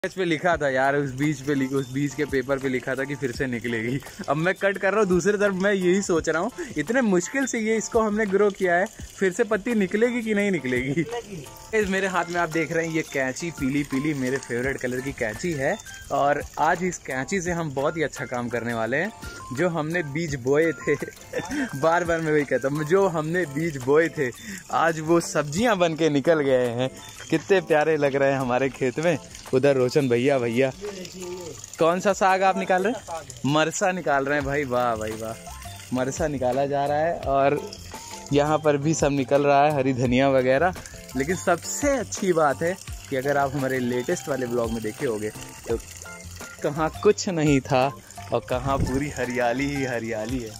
इस पे लिखा था यार, उस बीच के पेपर पे लिखा था कि फिर से निकलेगी। अब मैं कट कर रहा हूँ दूसरी तरफ, मैं यही सोच रहा हूँ इतने मुश्किल से ये इसको हमने ग्रो किया है, फिर से पत्ती निकलेगी कि नहीं निकलेगी। इस मेरे हाथ में आप देख रहे हैं ये कैंची, पीली पीली मेरे फेवरेट कलर की कैंची है। और आज इस कैंची से हम बहुत ही अच्छा काम करने वाले हैं। जो हमने बीज बोए थे बार बार मैं वही कहता हूँ, जो हमने बीज बोए थे आज वो सब्जियां बन के निकल गए हैं। कितने प्यारे लग रहे हैं हमारे खेत में। उधर रोशन भैया कौन सा साग आप निकाल रहे हैं? मरसा निकाल रहे हैं भाई, वाह भाई वाह, मरसा निकाला जा रहा है। और यहाँ पर भी सब निकल रहा है, हरी धनिया वगैरह। लेकिन सबसे अच्छी बात है कि अगर आप हमारे लेटेस्ट वाले ब्लॉग में देखे होंगे तो कहाँ कुछ नहीं था और कहाँ पूरी हरियाली ही हरियाली है।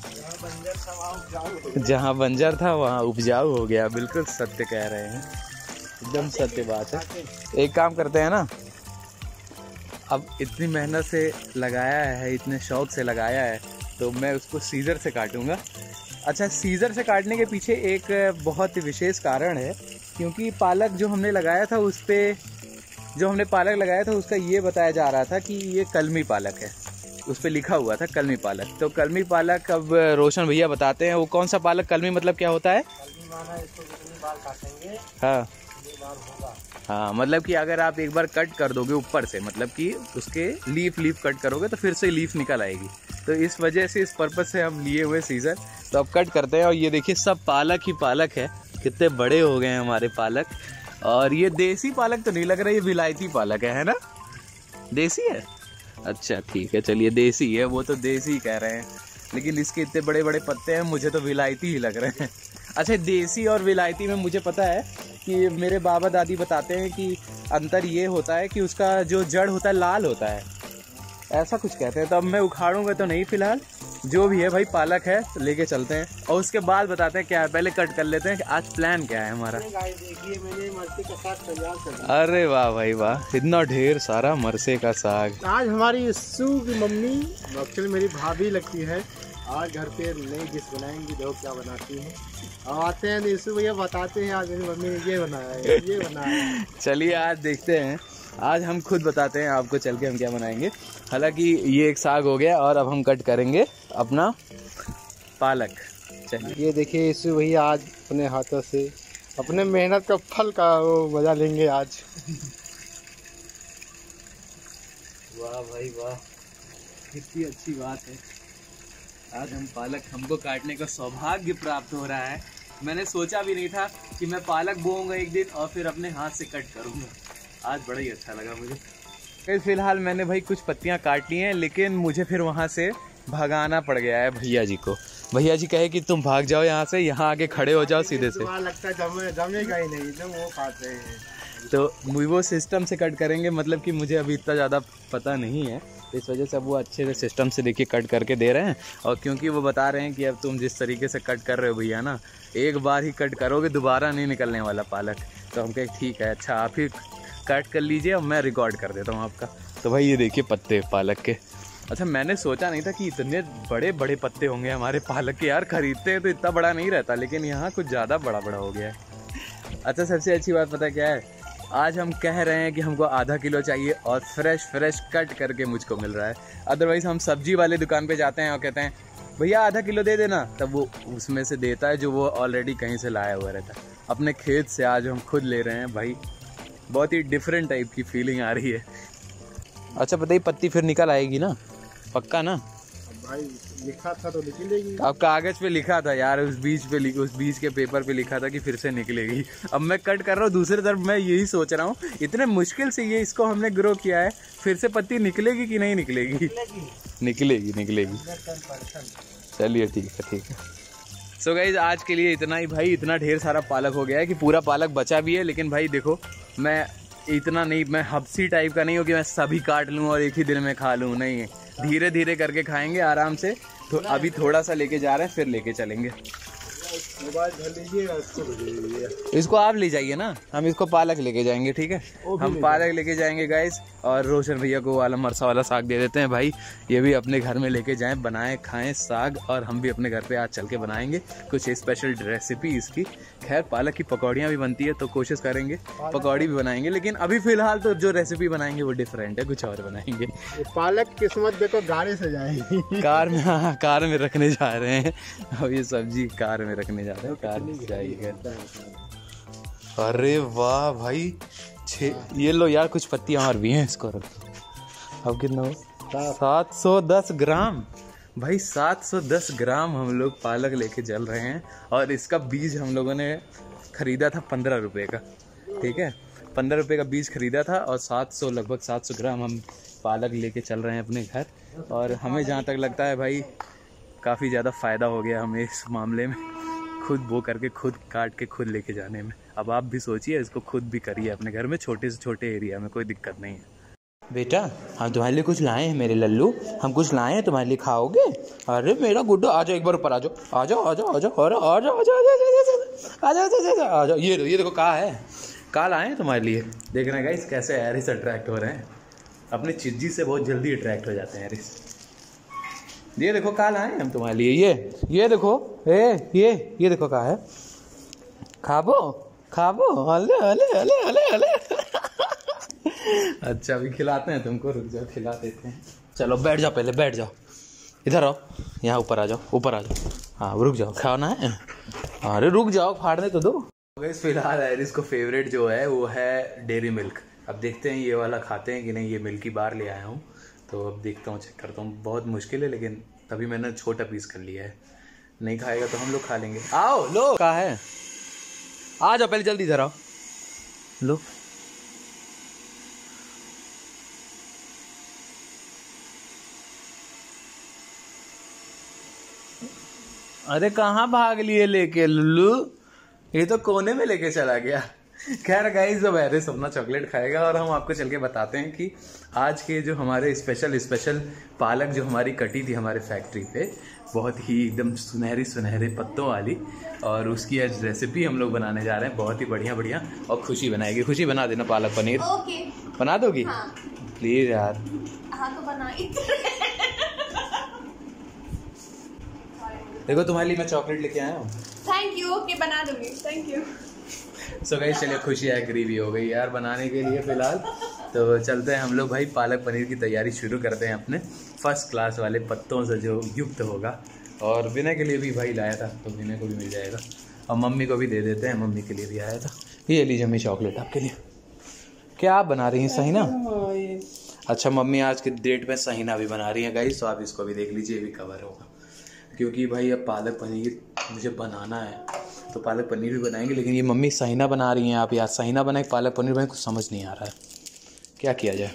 जहाँ बंजर था वहाँ उपजाऊ हो गया। बिल्कुल सत्य कह रहे हैं, एकदम सत्य बात है। एक काम करते हैं ना, अब इतनी मेहनत से लगाया है, इतने शौक से लगाया है, तो मैं उसको सीजर से काटूंगा। अच्छा, सीजर से काटने के पीछे एक बहुत विशेष कारण है, क्योंकि पालक जो हमने लगाया था उस पर उसका ये बताया जा रहा था कि ये कलमी पालक है, उस पर लिखा हुआ था कलमी पालक। तो कलमी पालक अब रोशन भैया बताते हैं वो कौन सा पालक, कलमी मतलब क्या होता है? कलमी माना इसको जितनी बार काटेंगे हाँ बार होगा। हाँ, मतलब कि अगर आप एक बार कट कर दोगे ऊपर से, मतलब कि उसके लीफ कट करोगे तो फिर से लीफ निकल आएगी। तो इस वजह से, इस पर्पज से हम लिए हुए सीजर। तो अब कट करते हैं। और ये देखिए सब पालक ही पालक है, कितने बड़े हो गए हैं हमारे पालक। और ये देसी पालक तो नहीं लग रहा, ये विलायती पालक है ना? देसी है? अच्छा ठीक है, चलिए देसी है, वो तो देसी कह रहे हैं, लेकिन इसके इतने बड़े बड़े पत्ते हैं, मुझे तो विलायती ही लग रहे हैं। अच्छा, देसी और विलायती में मुझे पता है कि मेरे बाबा दादी बताते हैं कि अंतर ये होता है कि उसका जो जड़ होता है लाल होता है, ऐसा कुछ कहते हैं। तो अब मैं उखाड़ूंगा तो नहीं, फिलहाल जो भी है भाई पालक है तो लेके चलते हैं और उसके बाद बताते हैं क्या है। पहले कट कर लेते हैं कि आज प्लान क्या है हमारा। देखिए मैंने मरसे का साग तैयार कर दिया। अरे वाह भाई वाह, इतना ढेर सारा मरसे का साग। आज हमारी यस्सू की मम्मी, एक्चुअली मेरी भाभी लगती है, आज घर पे नई डिश बनाएंगी। देखो क्या बनाती है। अब आते हैं यस्सू भैया बताते हैं आज मेरी मम्मी ने ये बनाया है, ये बनाया है। चलिए आज देखते हैं, आज हम खुद बताते हैं आपको चल के हम क्या बनाएंगे। हालांकि ये एक साग हो गया और अब हम कट करेंगे अपना पालक। चलिए ये देखिए यस्सू भैया आज अपने हाथों से अपने मेहनत का फल का वो मजा लेंगे आज। वाह भाई वाह, कितनी अच्छी बात है। आज हम पालक, हमको काटने का सौभाग्य प्राप्त हो रहा है। मैंने सोचा भी नहीं था कि मैं पालक बोऊंगा एक दिन और फिर अपने हाथ से कट करूंगा। आज बड़ा ही अच्छा लगा मुझे। फिलहाल मैंने भाई कुछ पत्तियां काट ली हैं, लेकिन मुझे फिर वहां से भगाना पड़ गया है भैया जी को। भैया जी कहे कि तुम भाग जाओ यहाँ से, यहाँ आके खड़े हो जाओ सीधे से। लगता है जमेगा ही नहीं, तो वो काट रहे हैं। तो वो सिस्टम से कट करेंगे, मतलब कि मुझे अभी इतना ज़्यादा पता नहीं है, इस वजह से अब वो अच्छे से सिस्टम से देखिए कट करके दे रहे हैं। और क्योंकि वो बता रहे हैं कि अब तुम जिस तरीके से कट कर रहे हो भैया ना, एक बार ही कट करोगे, दोबारा नहीं निकलने वाला पालक। तो हम कहे ठीक है, अच्छा आप ही कट कर लीजिए और मैं रिकॉर्ड कर देता हूँ आपका। तो भाई ये देखिए पत्ते पालक के। अच्छा, मैंने सोचा नहीं था कि इतने बड़े बड़े पत्ते होंगे हमारे पालक के। यार खरीदते हैं तो इतना बड़ा नहीं रहता, लेकिन यहाँ कुछ ज़्यादा बड़ा बड़ा हो गया है। अच्छा, सबसे अच्छी बात पता क्या है, आज हम कह रहे हैं कि हमको आधा किलो चाहिए और फ्रेश कट करके मुझको मिल रहा है। अदरवाइज़ हम सब्जी वाले दुकान पे जाते हैं और कहते हैं भैया आधा किलो दे देना, तब वो उसमें से देता है जो वो ऑलरेडी कहीं से लाया हुआ रहता है। अपने खेत से आज हम खुद ले रहे हैं भाई, बहुत ही डिफरेंट टाइप की फीलिंग आ रही है। अच्छा बताइए, पत्ती फिर निकल आएगी ना, पक्का ना? भाई लिखा था तो निकलेगी। अब कागज पे लिखा था यार, उस बीच के पेपर पे लिखा था कि फिर से निकलेगी। अब मैं कट कर रहा हूँ दूसरी तरफ, मैं यही सोच रहा हूँ इतने मुश्किल से ये इसको हमने ग्रो किया है, फिर से पत्ती निकलेगी कि नहीं निकलेगी? निकलेगी। चलिए ठीक है। सो गाइज आज के लिए इतना ही भाई। इतना ढेर सारा पालक हो गया है कि पूरा पालक बचा भी है। लेकिन भाई देखो, मैं इतना नहीं, मैं हब्सी टाइप का नहीं हूँ कि मैं सभी काट लूँ और एक ही दिन में खा लूँ, नहीं। धीरे धीरे करके खाएंगे आराम से। तो अभी थोड़ा सा लेके जा रहे हैं, फिर लेके चलेंगे। मोबाइल धर लीजिएगा, इसको भेजिए। इसको आप ले जाइए ना, हम इसको पालक लेके जाएंगे, ठीक है। हम पालक लेके जाएंगे गाइस, और रोशन भैया को वाला मरसा वाला साग दे देते हैं भाई, ये भी अपने घर में लेके जाएं, बनाएं खाएं साग, और हम भी अपने घर पे आज चल के बनाएंगे कुछ स्पेशल रेसिपी इसकी। खैर पालक की पकौड़ियाँ भी बनती है तो कोशिश करेंगे पकौड़ी भी बनाएंगे, लेकिन अभी फिलहाल तो जो रेसिपी बनाएंगे वो डिफरेंट है, कुछ और बनाएंगे। पालक किस्मत देखो गाड़ी से जाएगी। कार में, हाँ कार में रखने जा रहे हैं अब, ये सब्जी कार में रखने जा रहे हैं, कार में जाइएगा। अरे वाह भाई, ये लो यार, कुछ पत्तियां और भी हैं, इसको रखो। अब कितना हो? 710 ग्राम भाई, 710 ग्राम हम लोग पालक लेके चल रहे हैं, और इसका बीज हम लोगों ने खरीदा था 15 रुपये का, ठीक है। 15 रुपये का बीज खरीदा था, और 700 लगभग 700 ग्राम हम पालक लेके चल रहे हैं अपने घर। और हमें जहाँ तक लगता है भाई काफ़ी ज़्यादा फ़ायदा हो गया हमें इस मामले में, खुद बो करके खुद काट के खुद लेके जाने में। अब आप भी सोचिए, इसको खुद भी करिए अपने घर में, छोटे से छोटे एरिया में, कोई दिक्कत नहीं है। बेटा हम तुम्हारे लिए कुछ लाए हैं मेरे लल्लू, हम कुछ लाए हैं तुम्हारे लिए, खाओगे? अरे मेरा गुड्डू, आ जाओ एक बार ऊपर, आ जाओ आ जाओ आ जाओ आ जाओ, अरे आ जाओ आ जाओ आ जाओ आ जाओ। ये देखो कहाँ है, कहाँ लाए हैं तुम्हारे लिए। देख रहे हैं गाइस कैसे एरिस अट्रैक्ट हो रहे हैं, अपनी चिज्जी से बहुत जल्दी अट्रैक्ट हो जाते हैं एरिस। ये देखो कहाँ लाए हैं हम तुम्हारे लिए, ये देखो, ये देखो कहाँ है, खाबो खाबो, अले अले अले अले अले। अच्छा अभी खिलाते हैं तुमको, रुक जाओ खिला देते हैं। चलो बैठ जाओ, पहले बैठ जाओ, इधर आओ, यहाँ ऊपर आ जाओ, ऊपर आ जाओ, हाँ रुक जाओ, खाना है, अरे रुक जाओ, फाड़ने तो दो। फिलहाल एरिस को फेवरेट जो है वो है डेयरी मिल्क। अब देखते हैं ये वाला खाते हैं कि नहीं। ये मिल्की बार ले आया हूँ, तो अब देखता हूँ, चेक करता हूँ। बहुत मुश्किल है, लेकिन तभी मैंने छोटा पीस कर लिया है, नहीं खाएगा तो हम लोग खा लेंगे। आओ लो, कहाँ है, आ जाओ पहले, जल्दी इधर आओ, लो। अरे कहाँ भाग लिए लेके लुल्लू, ये तो कोने में लेके चला गया। खैर गाइस, अब एरिस अपना चॉकलेट खाएगा, और हम आपको चल के बताते हैं कि आज के जो हमारे स्पेशल पालक जो हमारी कटी थी हमारे फैक्ट्री पे, बहुत ही एकदम सुनहरे पत्तों वाली, और उसकी आज रेसिपी हम लोग बनाने जा रहे हैं, बहुत ही बढ़िया। और खुशी बनाएगी, खुशी बना देना पालक पनीर। ओके। बना दोगी? हाँ। प्लीज यार। हाँ तो बनाई। देखो तुम्हारे लिए मैं चॉकलेट लेके आया हूँ। थैंक यू, ओके बना दूंगी, थैंक यू। सो गाइस चलिए, खुशी एग्री भी हो गई यार बनाने के लिए फिलहाल। तो चलते हैं हम लोग भाई, पालक पनीर की तैयारी शुरू करते हैं अपने फर्स्ट क्लास वाले पत्तों से जो युक्त होगा। और विनय के लिए भी भाई लाया था, तो विनय को भी मिल जाएगा, और मम्मी को भी दे देते हैं, मम्मी के लिए भी आया था। ये लीजिए मम्मी चॉकलेट आपके लिए। क्या आप बना रही हैं, सहीना? अच्छा मम्मी आज के डेट में सहीना भी बना रही हैं गाइस, तो आप इसको भी देख लीजिए, ये भी कवर होगा। क्योंकि भाई अब पालक पनीर मुझे बनाना है, तो पालक पनीर भी बनाएंगे, लेकिन ये मम्मी सहीना बना रही हैं। आप यार सहीना बनाए पालक पनीर बनाए, कुछ समझ नहीं आ रहा है, क्या किया जाए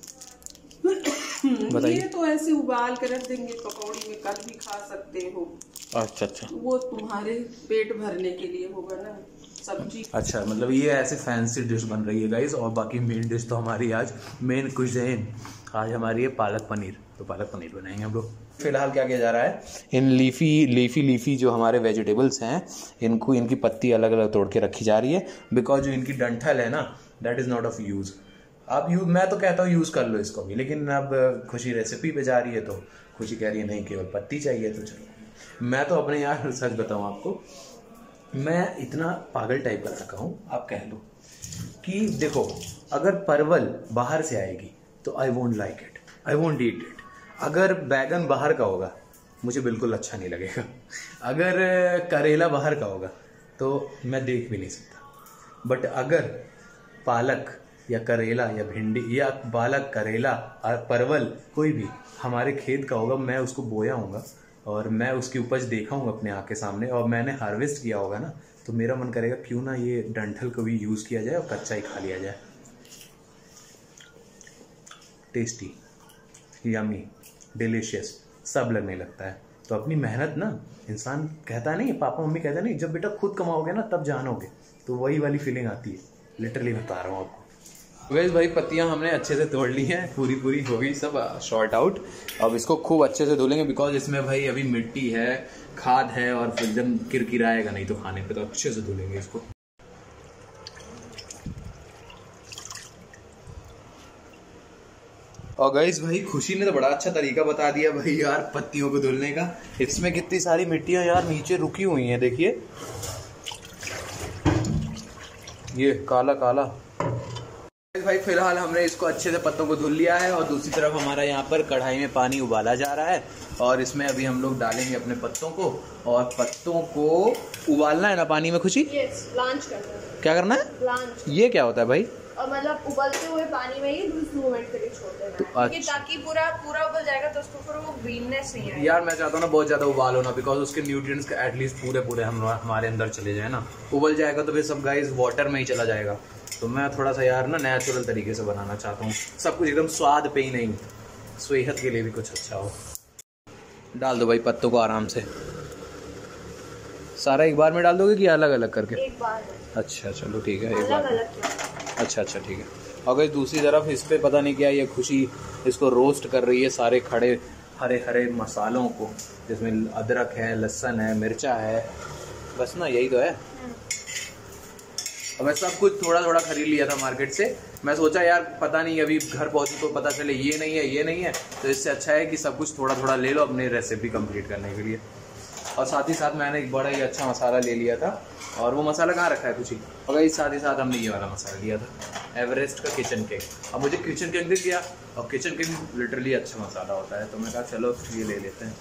बताइए। ये तो ऐसे उबाल कर रख देंगे, पकौड़ी में कल भी खा सकते हो। अच्छा, वो तुम्हारे पेट भरने के लिए होगा ना सब्जी। अच्छा मतलब ये ऐसे फैंसी डिश बन रही है गाइस, और बाकी मेन डिश तो हमारी आज मेन कुजीन आज हमारी है पालक पनीर, तो पालक पनीर बनाएंगे हम लोग। फिलहाल क्या किया जा रहा है, इन लीफी जो हमारे वेजिटेबल्स हैं, इनको इनकी पत्ती अलग अलग तोड़ के रखी जा रही है, बिकॉज जो इनकी डंठल है ना, that is not of use. आप मैं तो कहता हूँ यूज़ कर लो इसको भी, लेकिन अब खुशी रेसिपी पे जा रही है, तो खुशी कह रही है नहीं केवल पत्ती चाहिए, तो चलो। मैं तो अपने यार सच बताऊँ आपको, मैं इतना पागल टाइप का रखा हूँ, आप कह लो कि देखो, अगर परवल बाहर से आएगी तो I won't like it, I won't eat it. अगर बैगन बाहर का होगा मुझे बिल्कुल अच्छा नहीं लगेगा, अगर करेला बाहर का होगा तो मैं देख भी नहीं सकता। बट अगर पालक या करेला या भिंडी या पालक करेला परवल कोई भी हमारे खेत का होगा, मैं उसको बोया हूँगा और मैं उसकी उपज देखा हूँ अपने आँख के सामने, और मैंने हार्वेस्ट किया होगा ना, तो मेरा मन करेगा क्यों ना ये डंठल को भी यूज़ किया जाए और कच्चा ही खा लिया जाए। टेस्टी, यमी, डिलीशियस सब लगने लगता है। तो अपनी मेहनत ना, इंसान कहता नहीं, पापा मम्मी कहते नहीं, जब बेटा खुद कमाओगे ना तब जानोगे, तो वही वाली फीलिंग आती है। लिटरली बता रहा हूँ आपको। वैसे भाई पत्तियां हमने अच्छे से तोड़ ली हैं, पूरी हो गई सब शॉर्ट आउट। अब इसको खूब अच्छे से धुलेंगे बिकॉज इसमें भाई अभी मिट्टी है, खाद है और एकदम किरकिराएगा नहीं तो खाने पे, तो अच्छे से धुलेंगे इसको। और गाइस भाई खुशी ने तो बड़ा अच्छा तरीका बता दिया भाई यार पत्तियों को धुलने का। इसमें कितनी सारी मिट्टियां यार नीचे रुकी हुई हैं, देखिए ये काला काला। भाई फिलहाल हमने इसको अच्छे से पत्तों को धुल लिया है और दूसरी तरफ हमारा यहाँ पर कढ़ाई में पानी उबाला जा रहा है और इसमें अभी हम लोग डालेंगे अपने पत्तों को। और पत्तों को उबालना है ना पानी में खुशी? यस, ब्लांच करना है। क्या करना है? ब्लांच। ये क्या होता है भाई? और मतलब उबलते हुए पानी में ही 20 मिनट के लिए छोड़ देना है, ताकि पूरा उबल जाएगा तो उसको फिर वो ग्रीननेस नहीं आएगी। यार मैं चाहता हूँ ना बहुत ज्यादा उबालो ना, बिकॉज उसके न्यूट्रिएंट्स एटलीस्ट पूरे हमारे अंदर चले जाए ना। उबल जाएगा तो फिर सब गाइस वाटर में ही चला जाएगा। तो मैं थोड़ा सा यार ना नेचुरल तरीके से बनाना चाहता हूँ, सब कुछ एकदम स्वाद पे ही नहीं, सेहत के लिए भी कुछ अच्छा हो। डाल दो भाई पत्तों को आराम से। सारा एक बार में डाल दोगे कि अलग अलग करके? एक बार में। अच्छा चलो ठीक है, एक अलग बार अलग। अच्छा ठीक है। और दूसरी तरफ इस पे पता नहीं क्या ये खुशी इसको रोस्ट कर रही है, सारे खड़े हरे मसालों को, जिसमें अदरक है, लहसुन है, मिर्चा है, बस ना यही तो है। अब मैं सब कुछ थोड़ा खरीद लिया था मार्केट से। मैं सोचा यार पता नहीं अभी घर पहुंचे तो पता चले ये नहीं है, तो इससे अच्छा है कि सब कुछ थोड़ा ले लो अपनी रेसिपी कंप्लीट करने के लिए। और साथ ही साथ मैंने एक बड़ा ही अच्छा मसाला ले लिया था, और वो मसाला कहाँ रखा है कुछ ही, और साथ ही साथ हमने ये वाला मसाला लिया था एवरेस्ट का किचन केक। अब मुझे किचन केक दिख गया, और किचन केक लिटरली अच्छा मसाला होता है, तो मैं कहा चलो ये ले लेते हैं।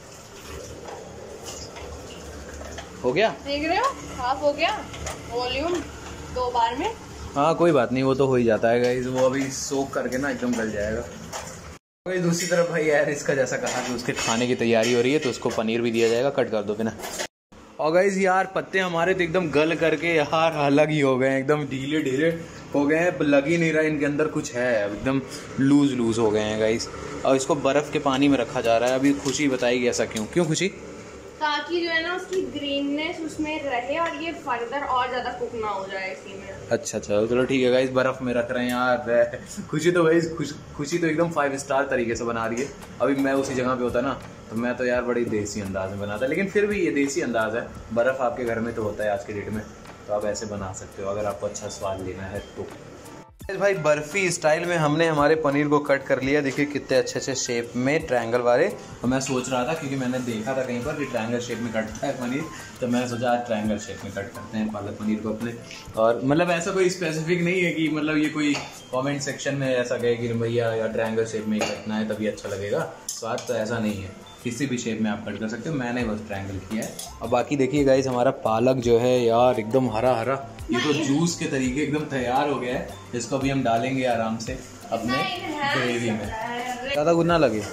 हो गया, देख रहे हो हाफ हो गया वॉल्यूम 2 बार में। हाँ कोई बात नहीं, वो तो हो ही जाता है गाइस, वो अभी सोक करके ना एकदम गल जाएगा। दूसरी तरफ भाई यार इसका जैसा कहा कि उसके खाने की तैयारी हो रही है, तो उसको पनीर भी दिया जाएगा, कट कर दो बिना। और गाइस यार पत्ते हमारे तो एकदम गल करके यार अलग ही हो गए हैं, एकदम ढीले हो गए हैं, लग ही नहीं रहा इनके अंदर कुछ है, एकदम लूज हो गए हैं गाइस। और इसको बर्फ़ के पानी में रखा जा रहा है। अभी खुशी बताएगी ऐसा क्यों खुशी? ताकि जो है ना उसकी ग्रीननेस उसमें रहे और ये फर्दर और ज्यादा कुक ना हो जाए इसी में। अच्छा चलो ठीक है गाइस, बर्फ में रख रहे हैं यार। खुशी तो भाई खुशी तो एकदम 5 स्टार तरीके से बना रही है। अभी मैं उसी जगह पे होता ना तो मैं तो यार बड़ी देसी अंदाज में बनाता, लेकिन फिर भी ये देसी अंदाज है। बर्फ़ आपके घर में तो होता है आज के डेट में, तो आप ऐसे बना सकते हो अगर आपको अच्छा स्वाद लेना है तो। भाई बर्फ़ी स्टाइल में हमने हमारे पनीर को कट कर लिया, देखिए कितने अच्छे शेप में ट्रायंगल वाले। तो मैं सोच रहा था क्योंकि मैंने देखा था कहीं पर कि ट्रायंगल शेप में कटता है पनीर, तो मैंने सोचा आज ट्रायंगल शेप में कट करते हैं पालक पनीर को अपने। और मतलब ऐसा कोई स्पेसिफिक नहीं है कि मतलब ये कोई कमेंट सेक्शन में ऐसा कहे कि भैया या ट्रायंगल शेप में ही कटना है तभी अच्छा लगेगा, स्वाद तो ऐसा नहीं है, किसी भी शेप में आप कट कर सकते हो। मैंने बस ट्रायंगल किया है। और बाकी देखिए गाइस हमारा पालक जो है यार एकदम हरा ये तो जूस के तरीके एकदम तैयार हो गया है। इसको भी हम डालेंगे आराम से अपने ग्रेवी में, ज़्यादा गुड ना लगे।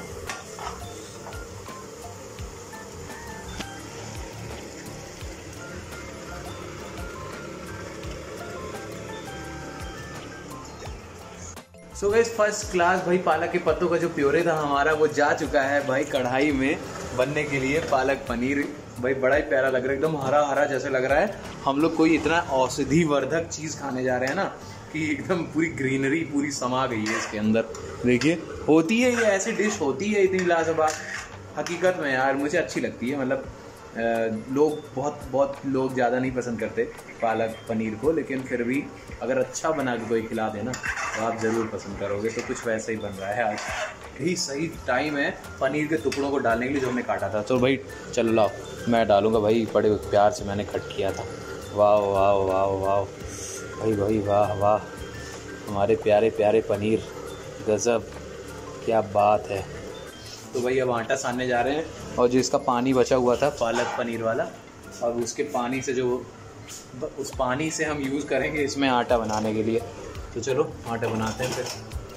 सो गाइस फर्स्ट क्लास भाई पालक के पत्तों का जो प्योरे था हमारा वो जा चुका है भाई कढ़ाई में बनने के लिए। पालक पनीर भाई बड़ा ही प्यारा लग रहा है, एकदम हरा जैसे लग रहा है हम लोग कोई इतना औषधि वर्धक चीज़ खाने जा रहे हैं ना कि एकदम पूरी ग्रीनरी पूरी समा गई है इसके अंदर। देखिए होती है ये ऐसी डिश होती है इतनी लाजवाब, हकीकत में यार मुझे अच्छी लगती है। मतलब लोग बहुत लोग ज़्यादा नहीं पसंद करते पालक पनीर को, लेकिन फिर भी अगर अच्छा बना के कोई खिला देना तो आप ज़रूर पसंद करोगे। तो कुछ वैसा ही बन रहा है आज, यही सही टाइम है पनीर के टुकड़ों को डालने के लिए जो हमने काटा था। तो भाई चलो लाओ मैं डालूँगा भाई, बड़े प्यार से मैंने कट किया था। वाह वाह वाह वाह भाई वाह हमारे प्यारे पनीर, गज़ब क्या बात है। तो भाई अब आटा सानने जा रहे हैं, और जो इसका पानी बचा हुआ था पालक पनीर वाला, और उसके पानी से उस पानी से हम यूज़ करेंगे इसमें आटा बनाने के लिए। तो चलो आटा बनाते हैं फिर।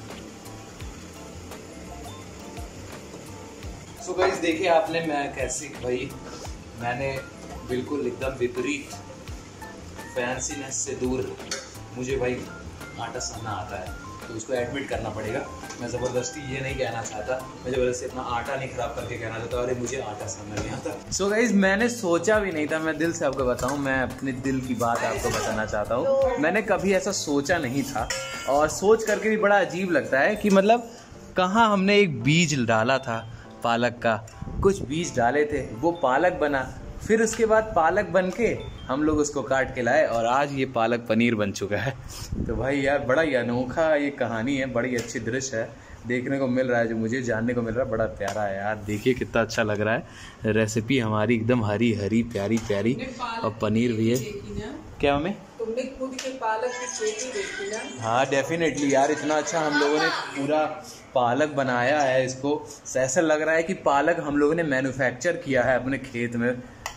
सो गाइस देखिए आपने मैं कैसी भाई मैंने बिल्कुल एकदम विपरीत फैंसीनेस से दूर मुझे भाई आटा सानना आता है। तो उसको एडमिट करना पड़ेगा। मैं ज़बरदस्ती ये नहीं कहना चाहता, मैं ज़बरदस्ती अपना आटा नहीं ख़राब करके कहना चाहता, अरे मुझे आटा समझ नहीं आता। सो गाइस, मैंने सोचा भी नहीं था, मैं दिल से आपको बताऊँ, मैं अपने दिल की बात आपको बताना चाहता हूँ। मैंने कभी ऐसा सोचा नहीं था और सोच करके भी बड़ा अजीब लगता है कि मतलब कहाँ हमने एक बीज डाला था पालक का, कुछ बीज डाले थे, वो पालक बना, फिर उसके बाद पालक बन के हम लोग उसको काट के लाए और आज ये पालक पनीर बन चुका है। तो भाई यार बड़ा ही अनोखा ये कहानी है, बड़ी अच्छी दृश्य है, देखने को मिल रहा है, जो मुझे जानने को मिल रहा है, बड़ा प्यारा है यार। देखिए कितना अच्छा लग रहा है। रेसिपी हमारी एकदम हरी हरी प्यारी प्यारी, और पनीर भी है। क्या हमें तुमने खुद के पालक की खेती देखी ना? हाँ डेफिनेटली यार, इतना अच्छा हम लोगों ने पूरा पालक बनाया है, इसको ऐसा लग रहा है कि पालक हम लोगों ने मैन्युफैक्चर किया है अपने खेत में।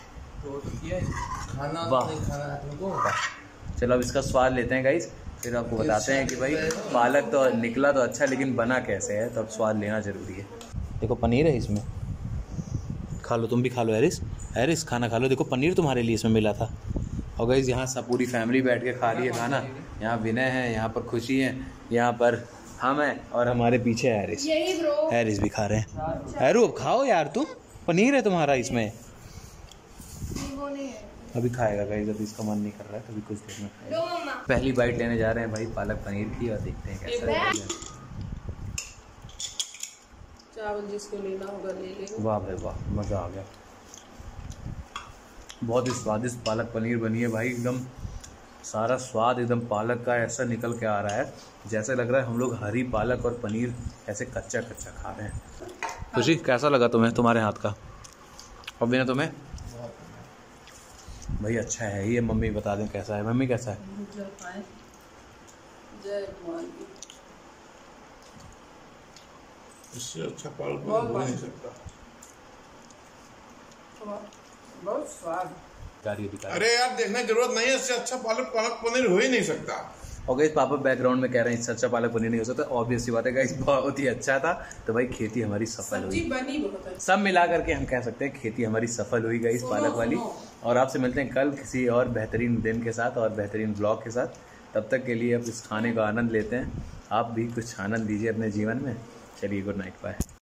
खाना वाह। नहीं खाना है तुमको? चलो अब इसका स्वाद लेते हैं गाइस, फिर आपको बताते हैं कि भाई पालक तो निकला तो अच्छा, लेकिन बना कैसे है, तो अब स्वाद लेना जरूरी है। देखो पनीर है इसमें, खा लो, तुम भी खा लो हैरिस, हैरिस खाना खा लो। देखो पनीर तुम्हारे लिए इसमें मिला था। और गाइस यहाँ सब पूरी फैमिली बैठ के खा रही है खाना। यहाँ विनय है, यहाँ पर खुशी है, यहाँ पर हम हैं, और हमारे पीछे हैरिस, यही ब्रो। हैरिस भी खा रहे हैं। हैरू अब खाओ यार, तुम पनीर है तुम्हारा इसमें। वो नहीं है। अभी खाएगा गाइस, अभी इसका मन नहीं कर रहा है, तो अभी कुछ देर में खाएगा। लो मम्मा। पहली बाइट लेने जा रहे हैं भाई पालक पनीर की, और देखते हैं कैसा लगेगा। चावल जिसको लेना होगा ले लेगा। वाह भाई वाह, मज़ा आ गया। बहुत ही स्वादिष्ट पालक पनीर बनी है भाई, एकदम सारा स्वाद एकदम पालक का ऐसा निकल के आ रहा है, जैसे लग रहा है हम लोग हरी पालक और पनीर ऐसे कच्चा कच्चा खा रहे हैं। खुशी कैसा लगा तुम्हें, तुम्हारे हाथ का? और बिना तुम्हें? भाई अच्छा है ये, मम्मी बता दें कैसा है, मम्मी कैसा है? जय भगवान की। इससे अच्छा पालक हो नहीं सकता। बहुत स्वाद। अरे यार देखने की जरूरत नहीं है, इससे अच्छा पालक पनीर हो ही नहीं सकता। और गाइस पापा बैकग्राउंड में कह रहे हैं इससे अच्छा पालक पनीर नहीं हो सकता, ऑब्वियस सी बात है गाइस, बहुत ही अच्छा था। तो भाई खेती हमारी सफल हुई, बनी बहुत अच्छी। सब मिला करके हम कह सकते हैं खेती हमारी सफल हुई गाइस पालक वाली। और आपसे मिलते हैं कल किसी और बेहतरीन दिन के साथ और बेहतरीन ब्लॉग के साथ। तब तक के लिए अब इस खाने का आनंद लेते हैं, आप भी कुछ आनंद लीजिए अपने जीवन में। चलिए गुड नाइट, बाय।